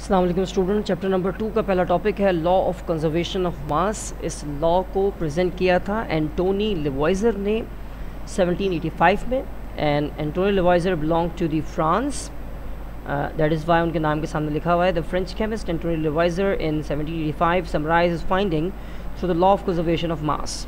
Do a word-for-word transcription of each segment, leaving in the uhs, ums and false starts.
अस्सलाम वालेकुम student. Chapter number two का पहला टॉपिक है law of conservation of mass. इस लॉ को प्रेजेंट किया था एंटोनी लेवॉइजर ने सेवनटीन एटी फाइव में, and Antoine Lavoisier belong to the France, that is why उनके नाम के सामने लिखा हुआ है the French chemist Antoine Lavoisier in seventeen eighty five summarise his finding through the law of conservation of mass.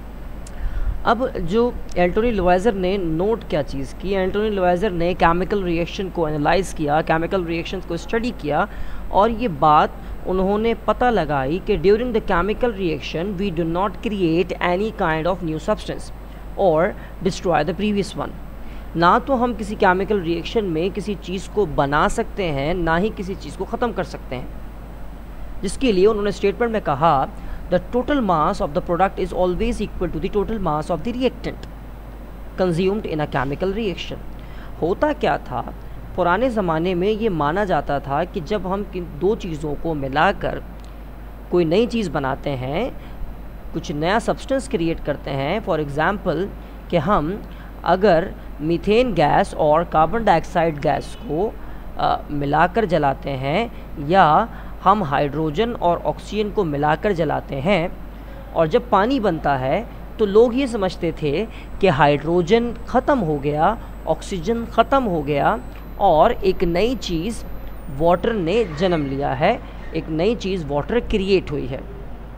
अब जो एंटोनी लेवॉइजर ने नोट क्या चीज़ की, एंटोनी लेवॉइजर ने केमिकल रिएक्शन को एनालाइज किया, केमिकल रिएक्शंस को स्टडी किया, और ये बात उन्होंने पता लगाई कि during the chemical reaction we do not create any kind of new substance और डिस्ट्रॉय द प्रीवियस वन। ना तो हम किसी केमिकल रिएक्शन में किसी चीज़ को बना सकते हैं, ना ही किसी चीज़ को ख़त्म कर सकते हैं, जिसके लिए उन्होंने स्टेटमेंट में कहा the total mass of the product is always equal to the total mass of the reactant consumed in a chemical reaction। होता क्या था, पुराने ज़माने में ये माना जाता था कि जब हम दो चीज़ों को मिलाकर कोई नई चीज़ बनाते हैं, कुछ नया सब्सटेंस क्रिएट करते हैं, फॉर एग्ज़ाम्पल कि हम अगर मीथेन गैस और कार्बन डाइऑक्साइड गैस को आ, मिलाकर जलाते हैं, या हम हाइड्रोजन और ऑक्सीजन को मिलाकर जलाते हैं, और जब पानी बनता है तो लोग ये समझते थे कि हाइड्रोजन ख़त्म हो गया, ऑक्सीजन ख़त्म हो गया, और एक नई चीज़ वाटर ने जन्म लिया है, एक नई चीज़ वाटर क्रिएट हुई है।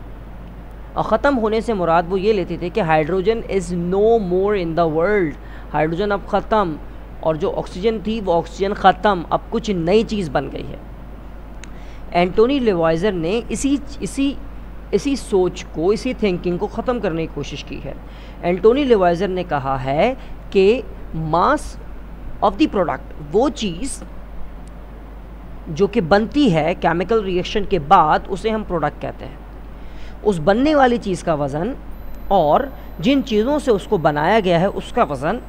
और ख़त्म होने से मुराद वो ये लेते थे कि hydrogen is no more in the world, hydrogen अब ख़त्म, और जो ऑक्सीजन थी वो ऑक्सीजन ख़त्म, अब कुछ नई चीज़ बन गई है। एंटोनी लेवॉइजर ने इसी इसी इसी सोच को, इसी थिंकिंग को ख़त्म करने की कोशिश की है। एंटोनी लेवॉइजर ने कहा है कि मास ऑफ द प्रोडक्ट, वो चीज़ जो कि बनती है केमिकल रिएक्शन के बाद, उसे हम प्रोडक्ट कहते हैं। उस बनने वाली चीज़ का वज़न और जिन चीज़ों से उसको बनाया गया है उसका वज़न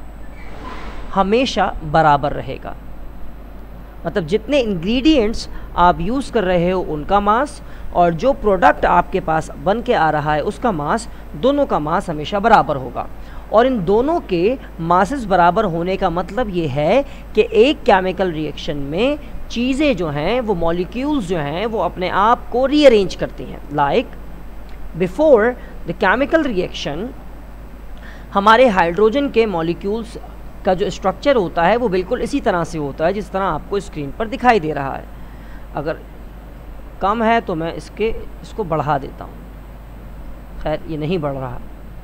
हमेशा बराबर रहेगा। मतलब जितने इंग्रेडिएंट्स आप यूज़ कर रहे हो उनका मास, और जो प्रोडक्ट आपके पास बन के आ रहा है उसका मास, दोनों का मास हमेशा बराबर होगा। और इन दोनों के मासेस बराबर होने का मतलब ये है कि एक केमिकल रिएक्शन में चीज़ें जो हैं, वो मॉलिक्यूल्स जो हैं, वो अपने आप को रीअरेंज करती हैं। Like before the chemical reaction हमारे हाइड्रोजन के मॉलिक्यूल्स का जो स्ट्रक्चर होता है वो बिल्कुल इसी तरह से होता है जिस तरह आपको स्क्रीन पर दिखाई दे रहा है। अगर कम है तो मैं इसके इसको बढ़ा देता हूँ, खैर ये नहीं बढ़ रहा,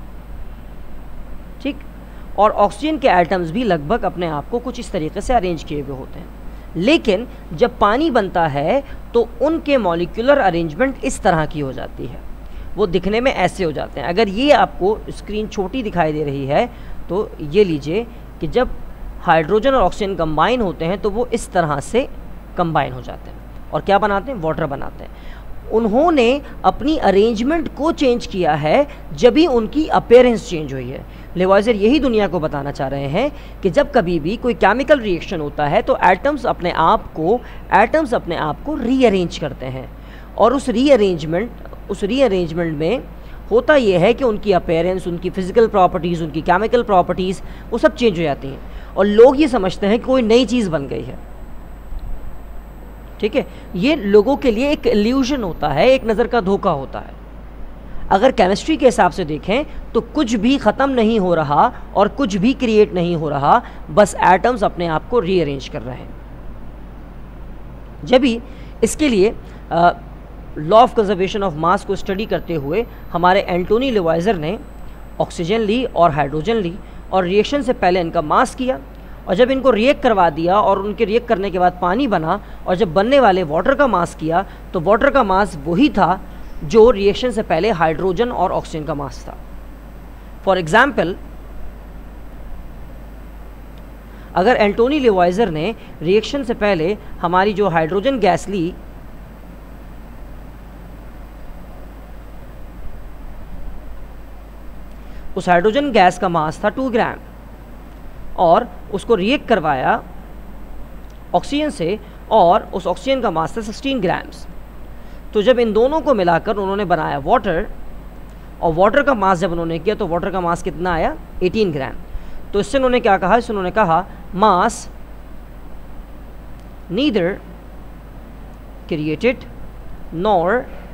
ठीक। और ऑक्सीजन के एटम्स भी लगभग अपने आप को कुछ इस तरीके से अरेंज किए हुए होते हैं। लेकिन जब पानी बनता है तो उनके मॉलिक्यूलर अरेंजमेंट इस तरह की हो जाती है, वो दिखने में ऐसे हो जाते हैं। अगर ये आपको स्क्रीन छोटी दिखाई दे रही है तो ये लीजिए कि जब हाइड्रोजन और ऑक्सीजन कंबाइन होते हैं तो वो इस तरह से कंबाइन हो जाते हैं और क्या बनाते हैं, वाटर बनाते हैं। उन्होंने अपनी अरेंजमेंट को चेंज किया है जब भी उनकी अपीयरेंस चेंज हुई है। लेवॉइजर यही दुनिया को बताना चाह रहे हैं कि जब कभी भी कोई केमिकल रिएक्शन होता है तो एटम्स अपने आप को एटम्स अपने आप को रीअरेंज करते हैं, और उस रीअरेंजमेंट उस रीअरेंजमेंट में होता यह है कि उनकी अपीयरेंस, उनकी फिजिकल प्रॉपर्टीज़, उनकी केमिकल प्रॉपर्टीज़, वो सब चेंज हो जाती हैं, और लोग ये समझते हैं कि कोई नई चीज़ बन गई है। ठीक है, ये लोगों के लिए एक इल्यूजन होता है, एक नज़र का धोखा होता है। अगर केमिस्ट्री के हिसाब से देखें तो कुछ भी ख़त्म नहीं हो रहा और कुछ भी क्रिएट नहीं हो रहा, बस एटम्स अपने आप को रीअरेंज कर रहे हैं। जब भी इसके लिए आ, law of conservation of mass को स्टडी करते हुए हमारे एंटोनी लेवॉइजर ने ऑक्सीजन ली और हाइड्रोजन ली, और रिएक्शन से पहले इनका मास किया, और जब इनको रिएक्ट करवा दिया और उनके रिएक्ट करने के बाद पानी बना, और जब बनने वाले वाटर का मास किया तो वाटर का मास वही था जो रिएक्शन से पहले हाइड्रोजन और ऑक्सीजन का मास था। फॉर एग्जाम्पल, अगर एंटोनी लेवॉइजर ने रिएक्शन से पहले हमारी जो हाइड्रोजन गैस ली, उस हाइड्रोजन गैस का मास था टू ग्राम, और उसको रिएक्ट करवाया ऑक्सीजन से, और उस ऑक्सीजन का मास था सिक्सटीन ग्राम्स। तो जब इन दोनों को मिलाकर उन्होंने बनाया वाटर, और वाटर का मास जब उन्होंने किया तो वाटर का मास कितना आया, एटीन ग्राम। तो इससे उन्होंने क्या कहा, इससे उन्होंने कहा mass neither created nor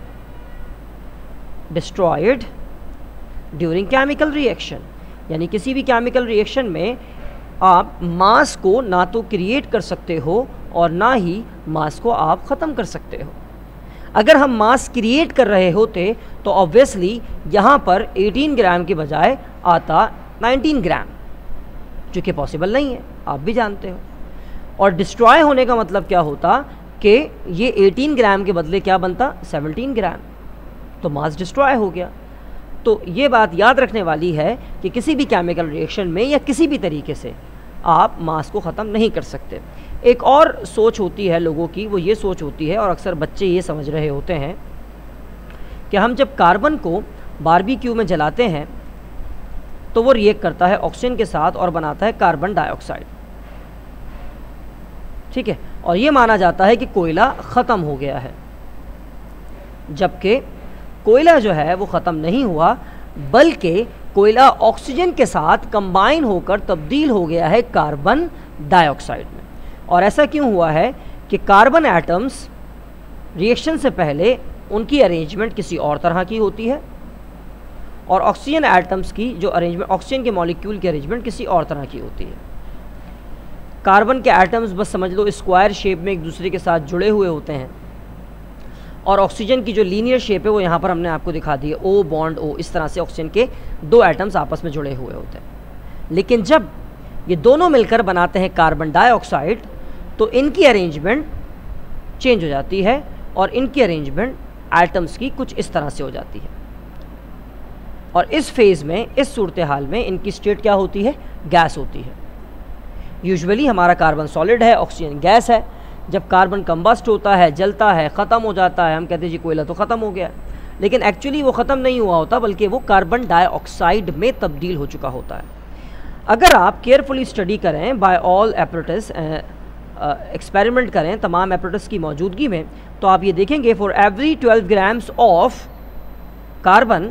destroyed during chemical reaction। यानी किसी भी केमिकल रिएक्शन में आप मास को ना तो क्रिएट कर सकते हो और ना ही मास को आप ख़त्म कर सकते हो। अगर हम मास क्रिएट कर रहे होते तो ऑब्वियसली यहाँ पर अठारह ग्राम के बजाय आता उन्नीस ग्राम, जो कि पॉसिबल नहीं है, आप भी जानते हो। और डिस्ट्रॉय होने का मतलब क्या होता कि ये अठारह ग्राम के बदले क्या बनता, सत्रह ग्राम, तो मास डिस्ट्रॉय हो गया। तो ये बात याद रखने वाली है कि किसी भी केमिकल रिएक्शन में या किसी भी तरीके से आप मास को ख़त्म नहीं कर सकते। एक और सोच होती है लोगों की, वो ये सोच होती है और अक्सर बच्चे ये समझ रहे होते हैं कि हम जब कार्बन को बारबेक्यू में जलाते हैं तो वो रिएक्ट करता है ऑक्सीजन के साथ और बनाता है कार्बन डाइऑक्साइड, ठीक है, और ये माना जाता है कि कोयला ख़त्म हो गया है, जबकि कोयला जो है वो ख़त्म नहीं हुआ, बल्कि कोयला ऑक्सीजन के साथ कंबाइन होकर तब्दील हो गया है कार्बन डाइऑक्साइड में। और ऐसा क्यों हुआ है कि कार्बन एटम्स रिएक्शन से पहले उनकी अरेंजमेंट किसी और तरह की होती है और ऑक्सीजन एटम्स की जो अरेंजमेंट, ऑक्सीजन के मॉलिक्यूल की अरेंजमेंट किसी और तरह की होती है। कार्बन के एटम्स बस समझ लो स्क्वायर शेप में एक दूसरे के साथ जुड़े हुए होते हैं और ऑक्सीजन की जो लीनियर शेप है वो यहाँ पर हमने आपको दिखा दी है, ओ बॉन्ड ओ, इस तरह से ऑक्सीजन के दो एटम्स आपस में जुड़े हुए होते हैं। लेकिन जब ये दोनों मिलकर बनाते हैं कार्बन डाइऑक्साइड तो इनकी अरेंजमेंट चेंज हो जाती है और इनकी अरेंजमेंट एटम्स की कुछ इस तरह से हो जाती है। और इस फेज़ में, इस सूरत हाल में इनकी स्टेट क्या होती है, गैस होती है। यूजुअली हमारा कार्बन सॉलिड है, ऑक्सीजन गैस है। जब कार्बन कंबस्ट होता है, जलता है, ख़त्म हो जाता है, हम कहते हैं जी कोयला तो ख़त्म हो गया, लेकिन एक्चुअली वो ख़त्म नहीं हुआ होता, बल्कि वो कार्बन डाइऑक्साइड में तब्दील हो चुका होता है। अगर आप केयरफुली स्टडी करें बाय ऑल एपरेटस, एक्सपेरिमेंट करें तमाम एपरेटस की मौजूदगी में, तो आप ये देखेंगे for every twelve grams of carbon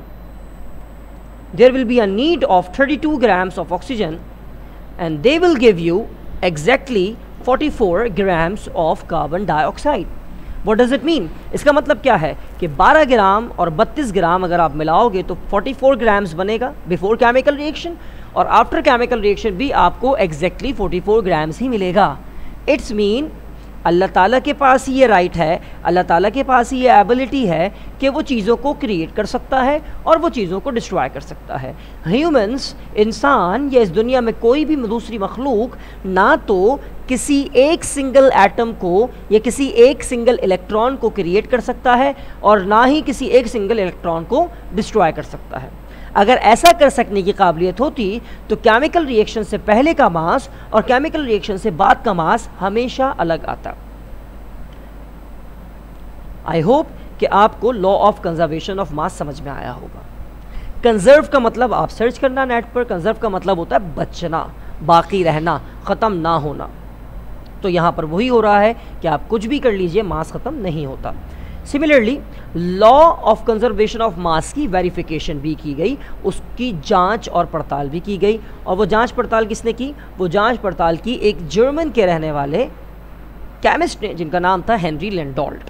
there will be a need of thirty two grams of oxygen and they will give you exactly forty four grams of carbon dioxide. What does it mean? इसका मतलब क्या है कि बारह ग्राम और बत्तीस ग्राम अगर आप मिलाओगे तो फोर्टी फोर ग्राम्स बनेगा बिफोर केमिकल रिएक्शन, और आफ्टर केमिकल रिएक्शन भी आपको एग्जैक्टली फोर्टी फोर ग्राम्स ही मिलेगा। इट्स मीन अल्लाह ताला के पास ही ये राइट है, अल्लाह ताला के पास ही ये एबिलिटी है कि वो चीज़ों को क्रिएट कर सकता है और वो चीज़ों को डिस्ट्रॉय कर सकता है। ह्यूमंस, इंसान या इस दुनिया में कोई भी दूसरी मखलूक ना तो किसी एक सिंगल एटम को या किसी एक सिंगल इलेक्ट्रॉन को क्रिएट कर सकता है और ना ही किसी एक सिंगल इलेक्ट्रॉन को डिस्ट्रॉय कर सकता है। अगर ऐसा कर सकने की काबिलियत होती तो केमिकल रिएक्शन से पहले का मास और केमिकल रिएक्शन से बाद का मास हमेशा अलग आता। आई होप कि आपको law of conservation of mass समझ में आया होगा। कंजर्व का मतलब आप सर्च करना नेट पर, कंजर्व का मतलब होता है बचना, बाकी रहना, ख़त्म ना होना। तो यहाँ पर वही हो रहा है कि आप कुछ भी कर लीजिए, मास ख़त्म नहीं होता। Similarly law of conservation of mass की वेरिफिकेशन भी की गई, उसकी जांच और पड़ताल भी की गई। और वो जांच पड़ताल किसने की? वो जांच पड़ताल की एक जर्मन के रहने वाले केमिस्ट ने, जिनका नाम था हेनरी लैंडोल्ट।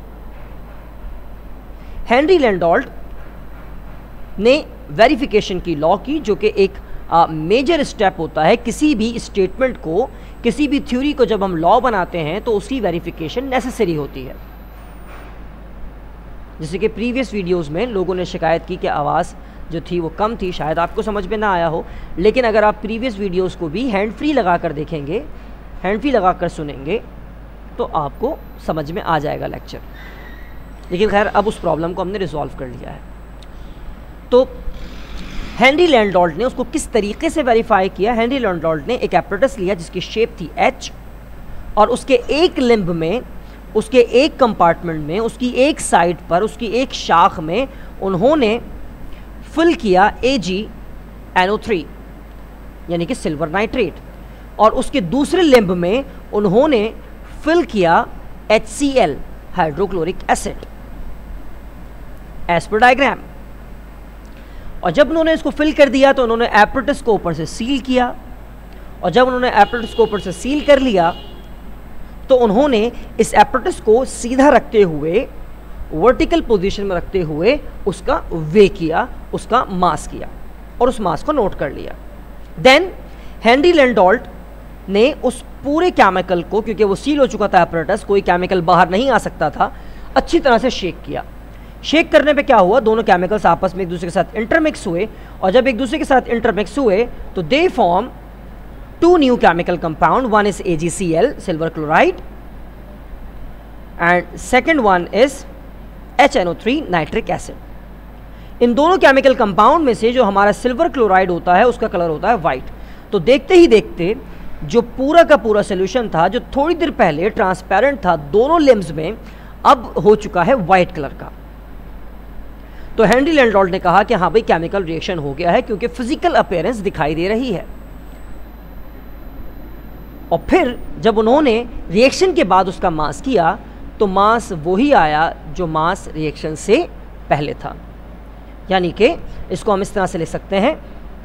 हेनरी लैंडोल्ट ने वेरिफिकेशन की लॉ की, जो कि एक मेजर स्टेप होता है किसी भी स्टेटमेंट को, किसी भी थ्योरी को जब हम लॉ बनाते हैं तो उसकी वेरिफिकेशन नेसेसरी होती है। जैसे कि प्रीवियस वीडियोस में लोगों ने शिकायत की कि आवाज़ जो थी वो कम थी, शायद आपको समझ में ना आया हो, लेकिन अगर आप प्रीवियस वीडियोस को भी हैंड फ्री लगा कर देखेंगे, हैंड फ्री लगा कर सुनेंगे, तो आपको समझ में आ जाएगा लेक्चर। लेकिन खैर अब उस प्रॉब्लम को हमने रिजॉल्व कर लिया है। तो हेनरी लैंडोल्ट ने उसको किस तरीके से वेरीफाई किया? हेनरी लैंडोल्ट ने एक एपरेटस लिया जिसकी शेप थी एच, और उसके एक लिम्ब में, उसके एक कंपार्टमेंट में, उसकी एक साइड पर, उसकी एक शाख में उन्होंने फिल किया ए जी एन ओ थ्री यानी कि सिल्वर नाइट्रेट, और उसके दूसरे लिम्ब में उन्होंने फिल किया H C L hydrochloric acid as per diagram. और जब उन्होंने इसको फिल कर दिया तो उन्होंने एपरेटस को ऊपर से सील किया, और जब उन्होंने एपरेटस को ऊपर से सील कर लिया तो तो उन्होंने इस एपरेटस को सीधा रखते हुए, वर्टिकल पोजीशन में रखते हुए उसका वे किया, उसका मास किया और उस मास को नोट कर लिया। देन हेनरी लैंडोल्ट ने उस पूरे केमिकल को, क्योंकि वो सील हो चुका था एपरेटस, कोई केमिकल बाहर नहीं आ सकता था, अच्छी तरह से शेक किया। शेक करने पे क्या हुआ, दोनों केमिकल्स आपस में एक दूसरे के साथ इंटरमिक्स हुए, और जब एक दूसरे के साथ इंटरमिक्स हुए तो they form two new chemical compound, one is A G C L, silver chloride, and second one is H N O three, nitric acid. इन दोनों केमिकल कंपाउंड में से जो हमारा सिल्वर क्लोराइड होता है उसका कलर होता है वाइट। तो देखते ही देखते जो पूरा का पूरा सोल्यूशन था, जो थोड़ी देर पहले ट्रांसपेरेंट था दोनों लिम्स में, अब हो चुका है वाइट कलर का। तो हेनरी लैंडोल्ट ने कहा कि हाँ भाई केमिकल रिएक्शन हो गया है, क्योंकि फिजिकल अपीयरेंस दिखाई दे रही है। और फिर जब उन्होंने रिएक्शन के बाद उसका मास किया तो मास वही आया जो मास रिएक्शन से पहले था। यानी कि इसको हम इस तरह से ले सकते हैं,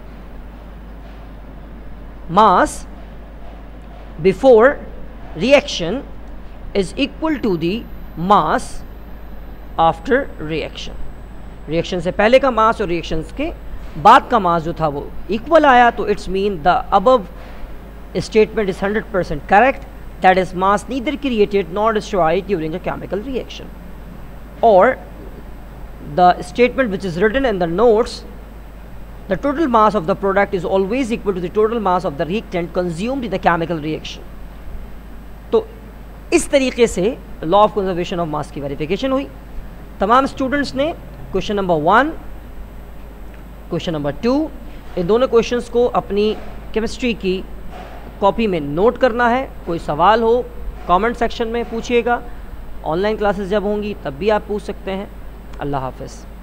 mass before reaction is equal to the mass after reaction. Reaction से पहले का मास और रिएक्शन के बाद का मास जो था वो इक्वल आया, तो it's mean the above statement is one hundred percent correct, that is mass neither created nor destroyed during a chemical reaction. Or the statement which is written in the notes, the total mass of the product is always equal to the total mass of the reactant consumed in the chemical reaction. तो इस तरीके से law of conservation of mass की verification हुई। तमाम students ने question number one, question number two, इन दोनों क्वेश्चंस को अपनी केमिस्ट्री की कॉपी में नोट करना है। कोई सवाल हो कमेंट सेक्शन में पूछिएगा। ऑनलाइन क्लासेस जब होंगी तब भी आप पूछ सकते हैं। अल्लाह हाफ़िज़।